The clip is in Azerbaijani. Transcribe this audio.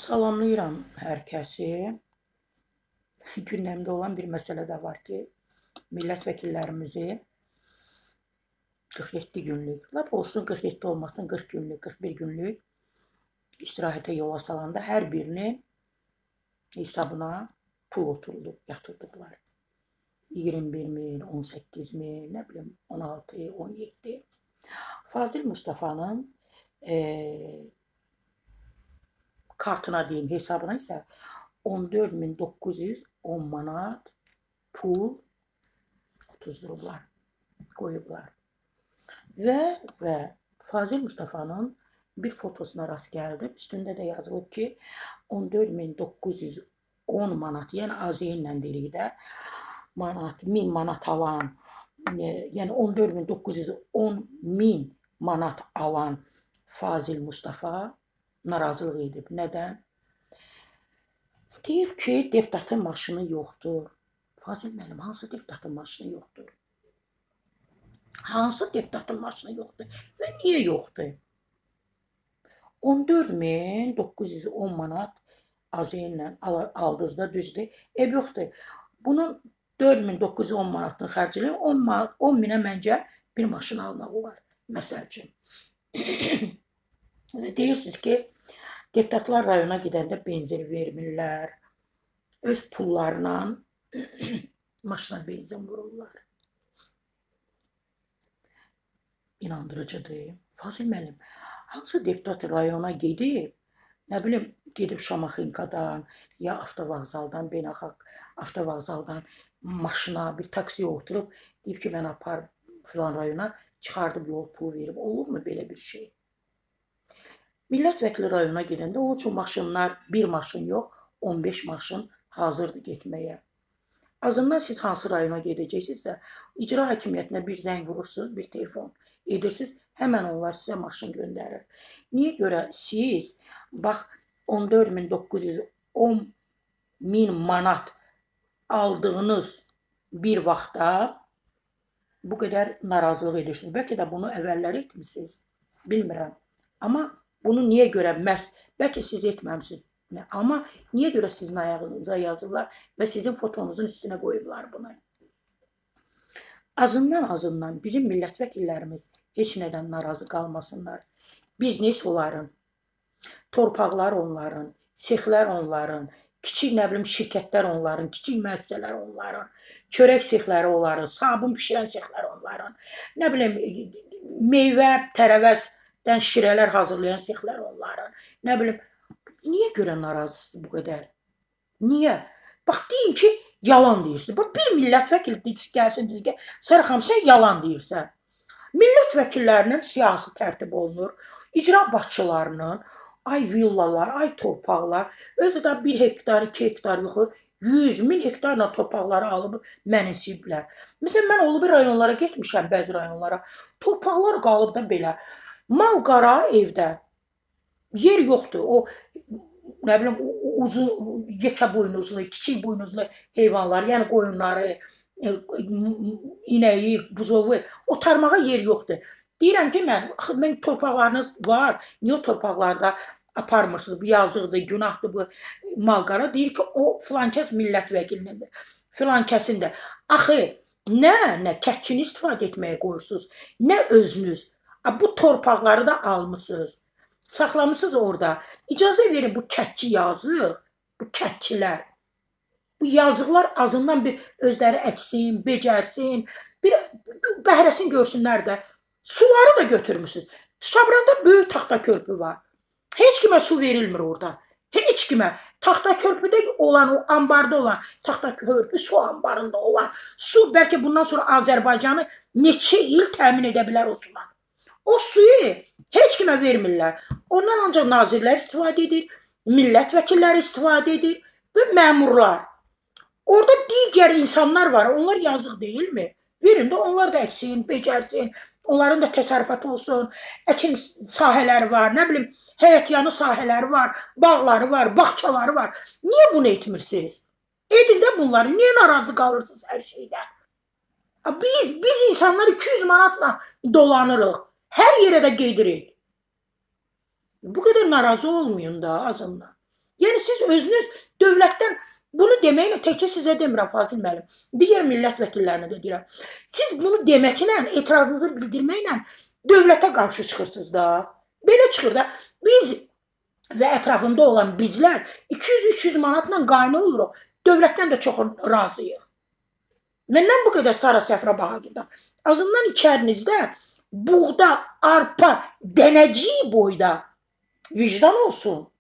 Salamlayıram hər kəsi. Gündəmdə olan bir məsələ də var ki, millət vəkillərimizi 47 günlük, lap olsun 47 olmasın 40 günlük, 41 günlük istirahətə yola salanda hər birinin hesabına pul oturulub, yatırdıqlar. 21 min, 18 min, nə bilim 16, 17. Fazil Mustafanın kartına deyim, hesabına isə 14.910 manat pul tuzdurublar, qoyublar. Və Fazil Mustafanın bir fotosuna rast gəldim. Üstündə də yazılıb ki, 14.910 manat, yəni aziyinlə deyirik də, manat, 1000 manat alan, yəni 14.910 min manat alan Fazil Mustafa narazılıq edib. Nədən? Deyib ki, deputatın maşını yoxdur. Fazil müəllim, hansı deputatın maşını yoxdur? Hansı deputatın maşını yoxdur? Və niyə yoxdur? 14.910 manat aziyinlə aldınızda düzdür. Ev yoxdur. Bunun 4.910 manatını xərcləyin, 10 minə məncə bir maşın almaq olar. Məsəl üçün. Deyirsiniz ki, deputatlar rayona gedəndə benzin vermirlər. Öz pullarla maşına benzin vururlar. İnandırıcıdır. Fazil müəllim, hansı deputat rayona gedib, nə bilim, gedib Şamaxınkadan, ya avtovağzaldan, beynəlxalq avtovağzaldan maşına, bir taksiyə oturub, deyib ki, mən apar filan rayona, çıxardıb yol pulu verib. Olurmu belə bir şey? Millət vəkili rayona gedəndə o üçün maşınlar, bir maşın yox, 15 maşın hazırdır getməyə. Azından siz hansı rayona gedəcəksinizsə, icra hakimiyyətinə bir zəng vurursunuz, bir telefon edirsiniz, həmən onlar sizə maşın göndərir. Niyə görə siz, bax, 14.910 min manat aldığınız bir vaxtda bu qədər narazılıq edirsiniz? Bəlkə də bunu əvvəllər etmişsiniz, bilmirəm. Amma bunu niyə görə məhz, bəlkə siz etməmişsiniz, amma niyə görə sizin ayağınıza yazırlar və sizin fotonuzun üstünə qoyublar bunu? Azından bizim millət vəkillərimiz heç nədən narazı qalmasınlar. Biznes onların, torpaqlar onların, sexlər onların, kiçik nə bilim şirkətlər onların, kiçik müəssisələr onların, çörək sexləri onların, sabun pişirən sexlər onların, nə bilim meyvə, tərəvəzdən şirələr hazırlayan sexlər onların, nə bilim, niyə görə narazısınız bu qədər? Niyə? Bax, deyin ki, yalan deyirsiniz. Bax, bir millət vəkili gəlsin, deyir ki, Sərə xanım, sən yalan deyirsən. Millət vəkillərinin siyasi tərtib olunur, icra başçılarının, ay villalar, ay torpaqlar, özü də 1 hektar, 2 hektar yoxu, 100.000 hektarla torpaqları alıb mənimsiyiblər. Məsələn, mən olub rayonlara getmişəm, bəzi rayonlara, torpaqlar qalıb da belə, mal qara evdə, yer yoxdur, o, nə bilim, uzun, yekə buynuzlu, kiçik buynuzlu heyvanlar, yəni qoyunları, inəyi, buzovu, otarmağa yer yoxdur. Deyirəm ki, mən torpaqlarınız var, niyə o torpaqlarda aparmırsınız, bu yazıqdır, günahdır bu malqara. Deyir ki, o filankəs millət vəkilindir, filankəsin də. Axı, nə kətçini istifadə etməyə qoyursunuz, nə özünüz, bu torpaqları da almışsınız, saxlamışsınız orada. İcazə verin bu kətçi yazıq, bu kətçilər, bu yazıqlar azından bir özləri əksin, becərsin, bir bəhrəsini görsünlər də. Suları da götürmüşsünüz. Şabranda böyük taxta körpü var. Heç kimə su verilmir orada. Heç kimə. Taxta körpüdə olan, o ambarda olan taxta körpü, su ambarında olan su, bəlkə bundan sonra Azərbaycanı neçə il təmin edə bilər o sular. O suyu heç kimə vermirlər. Ondan ancaq nazirlər istifadə edir, millət vəkilləri istifadə edir və məmurlar. Orada digər insanlar var, onlar yazıq deyilmi? Verin də onlar da əksin, becərsin, onların da təsərrüfatı olsun, əkin sahələri var, nə bilim, həyətyanı sahələri var, bağları var, bağçaları var. Niyə bunu etmirsiniz? Edin də bunları, niyə narazı qalırsınız hər şeydə? Biz insanlar 200 manatla dolanırıq, hər yerə də gedirik. Bu qədər narazı olmayın da azından. Yəni siz özünüz dövlətdən bunu deməklə təkcə sizə demirəm Fazil müəllim, digər millət vəkillərinə də deyirəm. Siz bunu deməklə, etirazınızı bildirməklə dövlətə qarşı çıxırsınız da. Belə çıxır da. Biz və ətrafında olan bizlər 200-300 manatla qayna oluruq. Dövlətdən də çox razıyıq. Məndən bu qədər Sara Səfra Bahadırdan. Azından içərinizdə buğda, arpa, dənəciyi boyda vicdan olsun.